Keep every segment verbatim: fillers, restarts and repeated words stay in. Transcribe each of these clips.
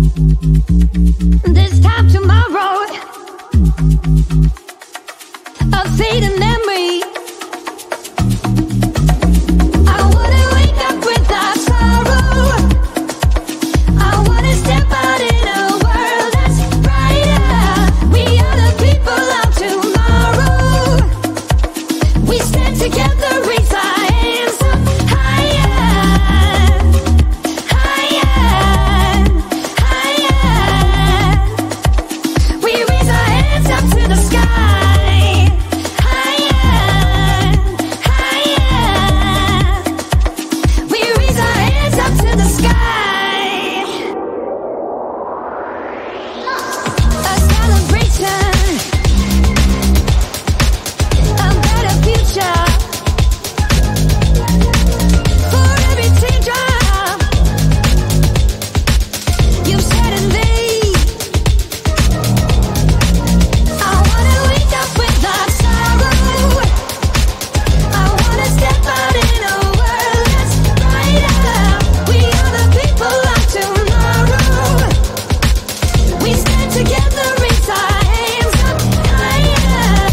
This time tomorrow, a fading memory. I wanna wake up without sorrow. I wanna step out in a world that's brighter. We are the people of tomorrow. We stand together, raise our hands up higher, higher, higher. We raise our hands up to the sky, higher, higher. We raise our hands up to the sky. A celebration, a better future. For every teardrop you've shed in me, I wanna wake up without sorrow. I wanna step out in a world that's brighter. We are the people of tomorrow. We stand together, raise our hands up higher.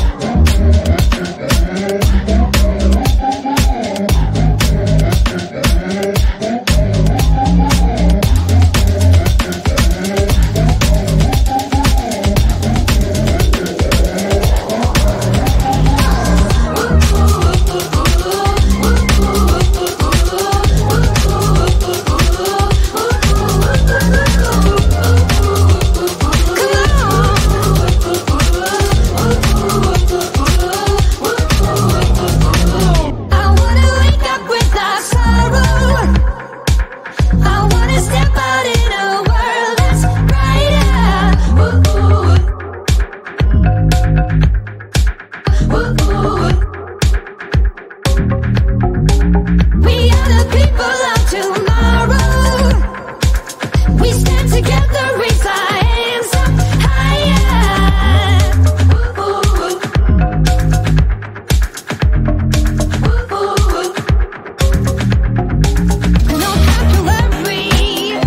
I wanna wake up without sorrow. I wanna step out in a world that's brighter. We are the people of tomorrow. We stand together, raise our hands up higher. Don't have to worry,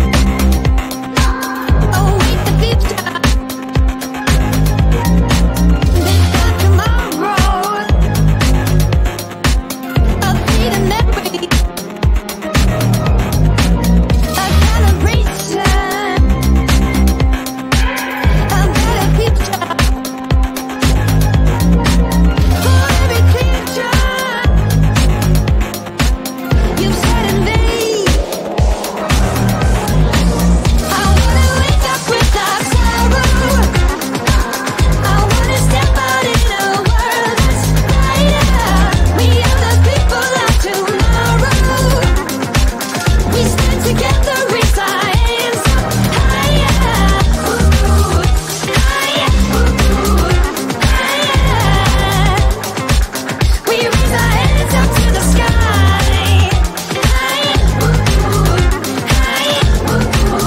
await the future. This time tomorrow, a fading memory, a celebration, a better future. For every teardrop you've shed in me, I wanna wake up without sorrow. I wanna step out in a world that's brighter. We are the people of tomorrow. We stand together, raise our hands up higher, higher, higher. We raise our hands up to the sky, higher, higher.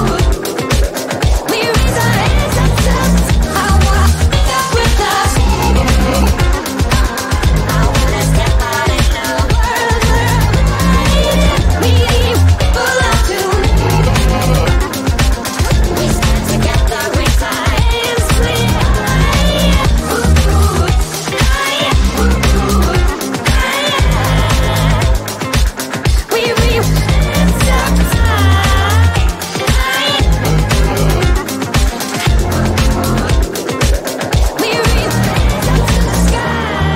We raise our hands up to I wanna wake up without sorrow. I wanna step out in a world brighter. We people of tomorrow. We stand together, raise our hands higher, higher, higher. We raise hands up high, higher. We raise hands up to the sky.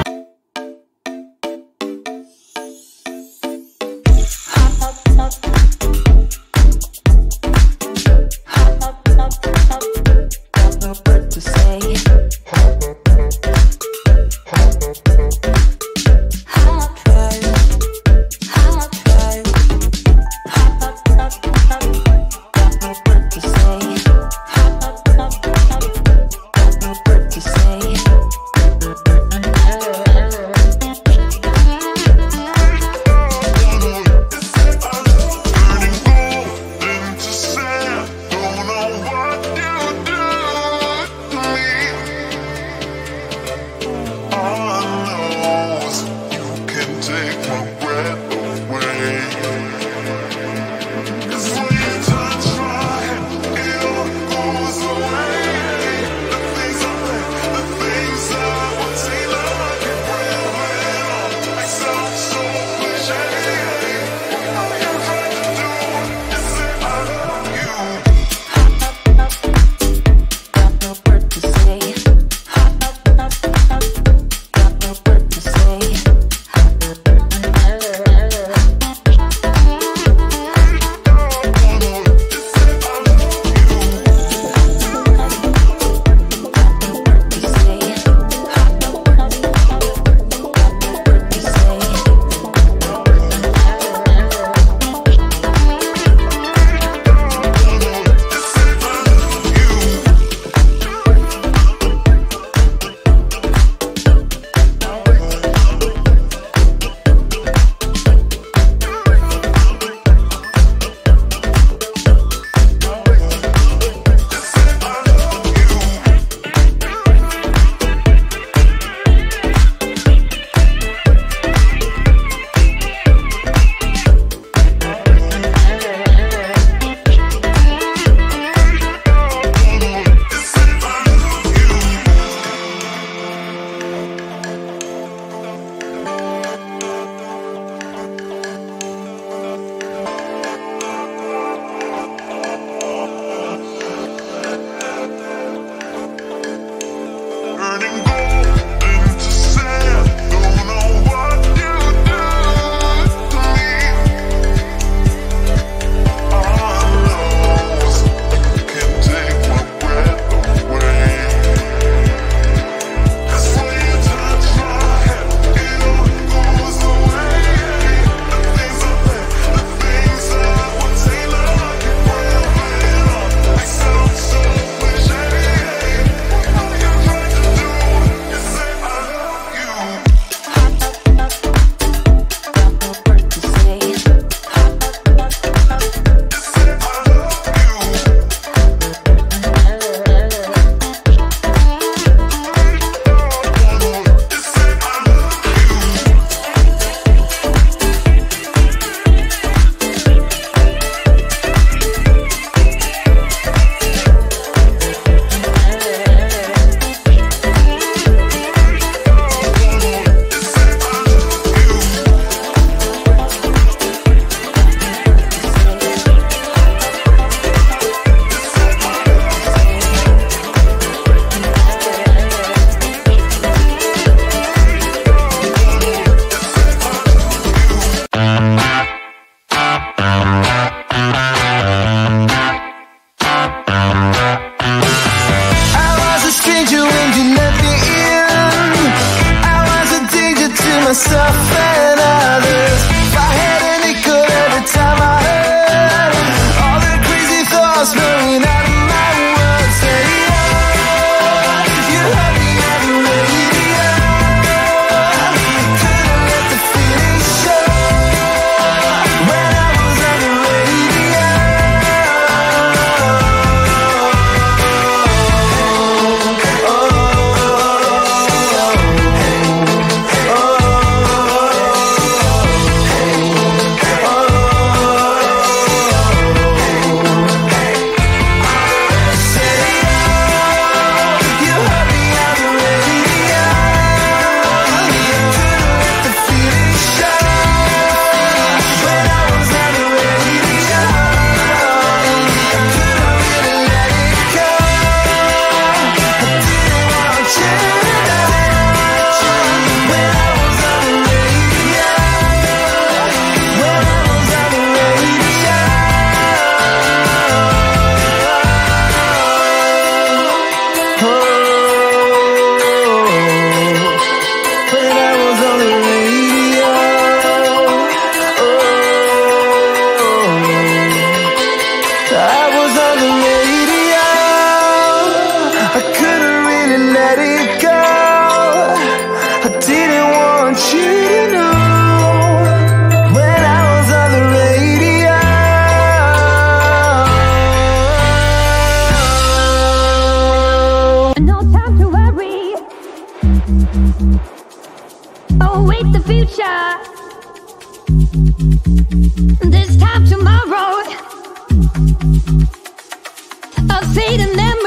What to say? I'll try. I'll try. Got no word to say. Got no word to say. Take my breath away. 'Cause when you touch my hand, it await the future. This time tomorrow, a fate in them